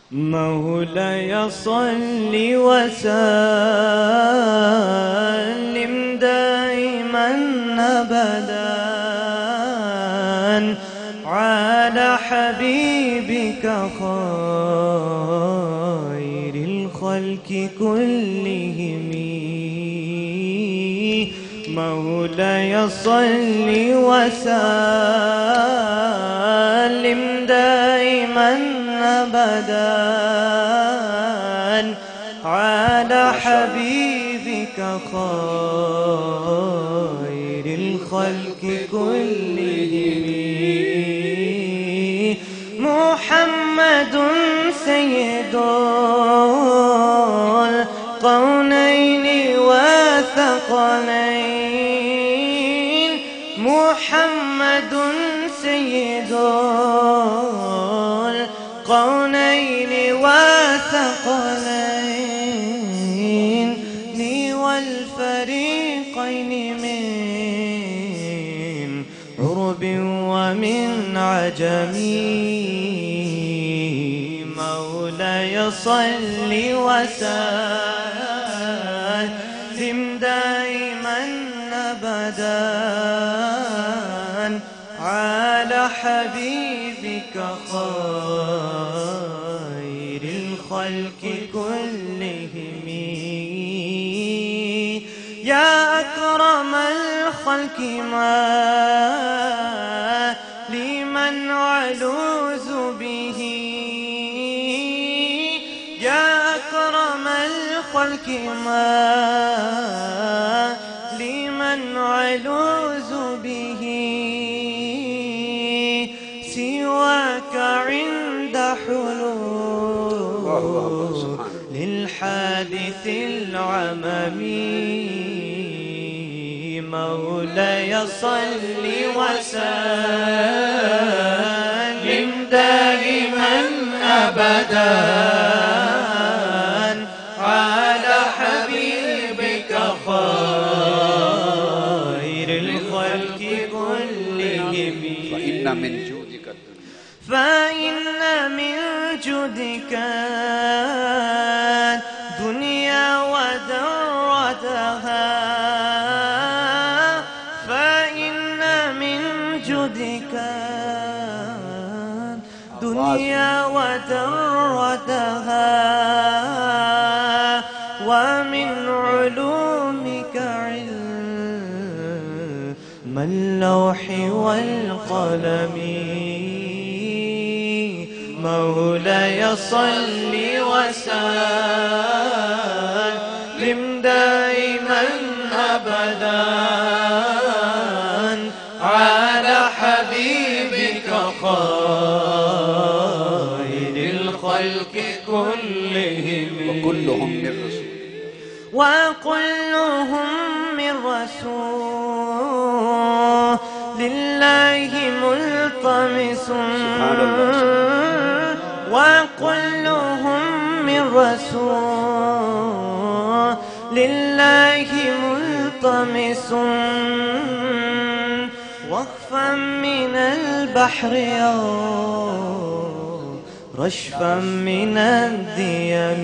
مولاي صل وسلم دائما أبدا على حبيبك خير الخلق كلهم. مولاي صل وسلم دائما أبدا على حبيبك خير الخلق كلهم. محمد سيد القونين والثقلين. محمد سيد القونين والثقلين والفريقين من عرب ومن عجم. مولاي صل وسلم دائما أبدا على حبيبك خير الخلق كلهم. يا أكرم الخلق ما لمن علوذ به. يا أكرم الخلق ما لمن علوذ به سواك عند حلول للحادث العممي. مولاي صل وسلم دائما أبدا على حبيبك خير الخلق كلهم. فإن من جودك الدنيا فإن من جودك الدنيا ودرتها. فإن من جودك الدنيا ودرتها ومن علومك علم اللوح والقلم. مولاي صل وسلم دائما أبدا على حبيبك خير الخلق كلهم. وكلهم من رسول وكلهم من رسول لله ملتمس. سبحان الله. وكلهم من رسول لله ملتمس. وقفا من البحر أو رشفا من الديم.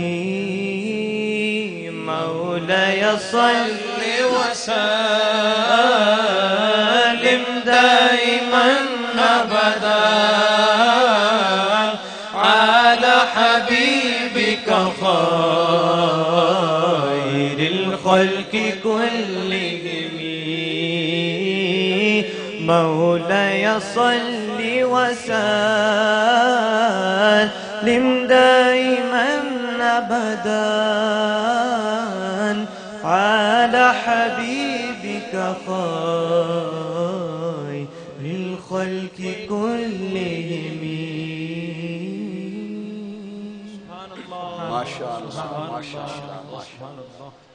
مولاي صل وسلم دائما أبدا على حبيبك خير الخلق كلهم. مولاي صل وسلم دائما أبدا على حبيبك خير الخلق كلهم. ما شاء الله ما شاء الله.